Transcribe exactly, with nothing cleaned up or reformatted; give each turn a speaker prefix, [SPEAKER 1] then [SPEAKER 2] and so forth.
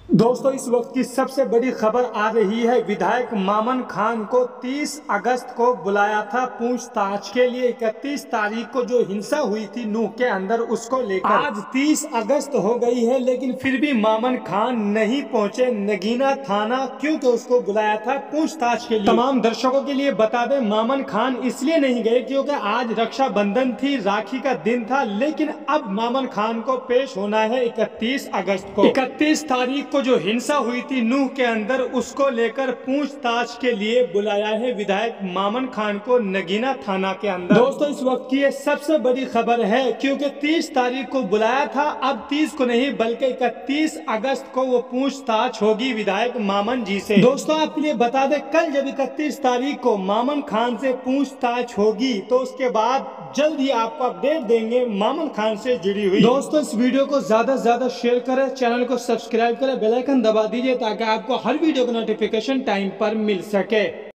[SPEAKER 1] दोस्तों, इस वक्त की सबसे बड़ी खबर आ रही है। विधायक मामन खान को तीस अगस्त को बुलाया था पूछताछ के लिए। इकतीस तारीख को जो हिंसा हुई थी नूह के अंदर, उसको लेकर आज तीस अगस्त हो गई है, लेकिन फिर भी मामन खान नहीं पहुंचे नगीना थाना, क्योंकि उसको बुलाया था पूछताछ के लिए। तमाम दर्शकों के लिए बता दें, मामन खान इसलिए नहीं गए क्योंकि आज रक्षाबंधन थी, राखी का दिन था। लेकिन अब मामन खान को पेश होना है इकतीस अगस्त को। इकतीस तारीख को जो हिंसा हुई थी नूह के अंदर, उसको लेकर पूछताछ के लिए बुलाया है विधायक मामन खान को नगीना थाना के अंदर। दोस्तों, इस वक्त की ये सबसे बड़ी खबर है, क्योंकि तीस तारीख को बुलाया था, अब तीस को नहीं बल्कि इकतीस अगस्त को वो पूछताछ होगी विधायक मामन जी से। दोस्तों, आपके लिए बता दें, कल जब इकतीस तारीख को मामन खान से पूछताछ होगी, तो उसके बाद जल्द ही आपको अपडेट देंगे मामन खान से जुड़ी हुई। दोस्तों, इस वीडियो को ज्यादा से ज्यादा शेयर करें, चैनल को सब्सक्राइब करें, बेल आइकन दबा दीजिए ताकि आपको हर वीडियो का नोटिफिकेशन टाइम पर मिल सके।